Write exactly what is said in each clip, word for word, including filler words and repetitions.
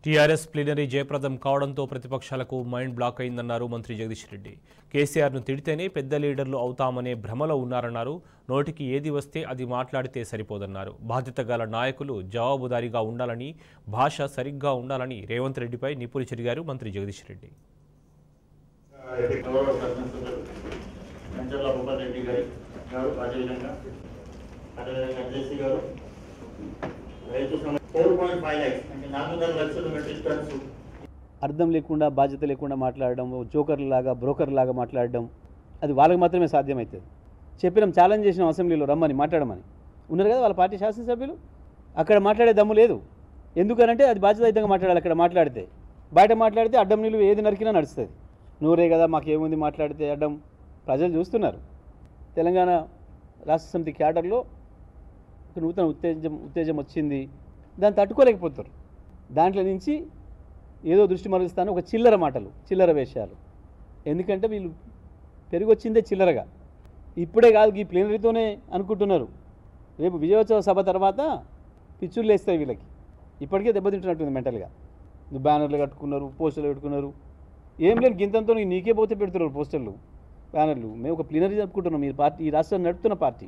TRS plenary జయప్రదం కావడంతో ప్రతిపక్షాలకు మైండ్ బ్లాక్ అయిందన్నారు మంత్రి జగదీష్ రెడ్డి. కేసీఆర్ను తిడితేనే పెద్ద లీడర్లు అవుతామనే భ్రమలో ఉన్నారన్నారు. నోటికి ఏది వస్తే అది మాట్లాడితే సరిపోదన్నారు. బాధ్యత గల నాయకులు జవాబుదారీగా ఉండాలని, భాష సరిగ్గా ఉండాలని రేవంత్ రెడ్డిపై నిప్పులు చెరిగారు మంత్రి జగదీష్ రెడ్డి. అర్థం లేకుండా బాధ్యత లేకుండా మాట్లాడడం, జోకర్ లాగా బ్రోకర్ లాగా మాట్లాడడం అది వాళ్ళకి మాత్రమే సాధ్యమవుతుంది. చెప్పినాం, ఛాలెంజ్ చేసినాం అసెంబ్లీలో రమ్మని మాట్లాడమని. ఉన్నారు కదా వాళ్ళ పార్టీ శాసనసభ్యులు. అక్కడ మాట్లాడే దమ్ము లేదు. ఎందుకనంటే అది బాధ్యతాయుతంగా మాట్లాడాలి. అక్కడ మాట్లాడితే బయట మాట్లాడితే అడ్డం నిలువ ఏది నరికినా నడుస్తుంది. నూరే కదా మాకేముంది మాట్లాడితే అడ్డం. ప్రజలు చూస్తున్నారు. తెలంగాణ రాష్ట్ర సమితి క్యాడర్లో ఒక నూతన ఉత్తేజం ఉత్తేజం వచ్చింది. దాన్ని తట్టుకోలేకపోతారు. దాంట్లో నుంచి ఏదో దృష్టి మరలుస్తాను ఒక చిల్లర మాటలు, చిల్లర వేషాలు. ఎందుకంటే వీళ్ళు పెరిగి వచ్చిందే చిల్లరగా. ఇప్పుడే కాదు, ఈ ప్లీనరీతోనే అనుకుంటున్నారు. రేపు విజయోత్సవ సభ తర్వాత పిచ్చుళ్ళు వేస్తాయి వీళ్ళకి. ఇప్పటికే దెబ్బతింటున్నట్టుంది మెంటల్గా. బ్యానర్లు కట్టుకున్నారు, పోస్టర్లు పెట్టుకున్నారు. ఏం లేదు, గింతంతో నీకే పోతే పెడుతున్నారు పోస్టర్లు, బ్యానర్లు. మేము ఒక ప్లీనరీ జరుపుకుంటున్నాం. మీరు పార్టీ ఈ రాష్ట్రాన్ని నడుపుతున్న పార్టీ,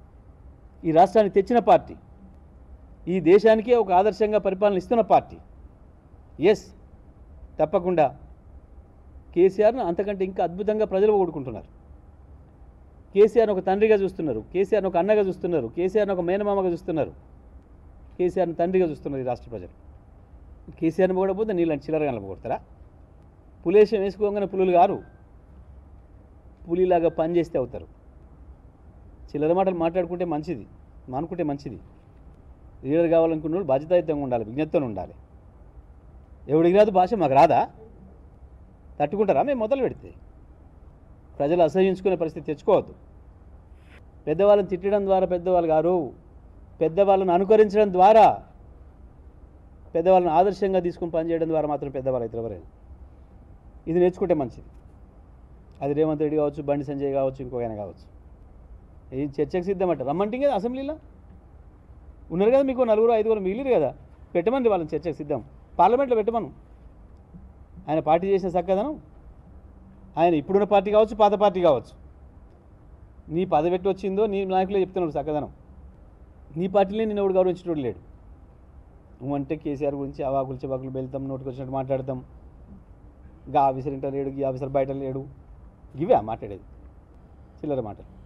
ఈ రాష్ట్రాన్ని తెచ్చిన పార్టీ, ఈ దేశానికే ఒక ఆదర్శంగా పరిపాలన ఇస్తున్న పార్టీ. ఎస్, తప్పకుండా కేసీఆర్ను అంతకంటే ఇంకా అద్భుతంగా ప్రజలు ఓడుకుంటున్నారు. కేసీఆర్ను ఒక తండ్రిగా చూస్తున్నారు, కేసీఆర్ను ఒక అన్నగా చూస్తున్నారు, కేసీఆర్ను ఒక మేనమామగా చూస్తున్నారు, కేసీఆర్ను తండ్రిగా చూస్తున్నారు ఈ రాష్ట్ర ప్రజలు. కేసీఆర్ని పోగడపోతే నీళ్ళని చిల్లరగా నిలబడతారా? పులేశం వేసుకోగానే పులులు గారు పులిలాగా పనిచేస్తే అవుతారు. చిల్లర మాటలు మాట్లాడుకుంటే మంచిది, మానుకుంటే మంచిది. లీడర్ కావాలనుకున్న వాళ్ళు బాధ్యతాయుతంగా ఉండాలి, విజ్ఞతతో ఉండాలి. ఎవడికి రాదు భాష, మాకు రాదా? తట్టుకుంటారా? మేము మొదలు పెడితే ప్రజలు అసహించుకునే పరిస్థితి తెచ్చుకోవద్దు. పెద్దవాళ్ళని తిట్టడం ద్వారా పెద్దవాళ్ళు గారు, పెద్దవాళ్ళను అనుకరించడం ద్వారా, పెద్దవాళ్ళని ఆదర్శంగా తీసుకుని పనిచేయడం ద్వారా మాత్రం పెద్దవాళ్ళు అయితే ఎవరైనా. ఇది నేర్చుకుంటే మంచిది. అది రేవంత్ రెడ్డి కావచ్చు, బండి సంజయ్ కావచ్చు, ఇంకో ఆయన కావచ్చు. ఈ చర్చకు సిద్ధమంట. రమ్మంటే కదా అసెంబ్లీలో ఉన్నారు కదా, మీకు నలుగురు ఐదుగురు మిగిలిరు కదా, పెట్టమని వాళ్ళని చర్చకు సిద్ధం. పార్లమెంట్లో పెట్టమను. ఆయన పార్టీ చేసిన చక్కదనం, ఆయన ఇప్పుడున్న పార్టీ కావచ్చు, పాత పార్టీ కావచ్చు, నీ పదవి పెట్టి వచ్చిందో నీ నాయకులే చెప్తున్నాడు చక్కదనం. నీ పార్టీలో నేను ఎవడు గౌరవించేటోడు లేడు. నువ్వంటే కేసీఆర్ గురించి అవాకులు చెవాకులు వెళ్తాం, నోటికి వచ్చినట్టు మాట్లాడతాం. గా ఆఫీసర్ ఇంటర్ లేడు, ఈ ఆఫీసర్ బయట లేడు, ఇవే మాట్లాడేది చిల్లర మాటలు.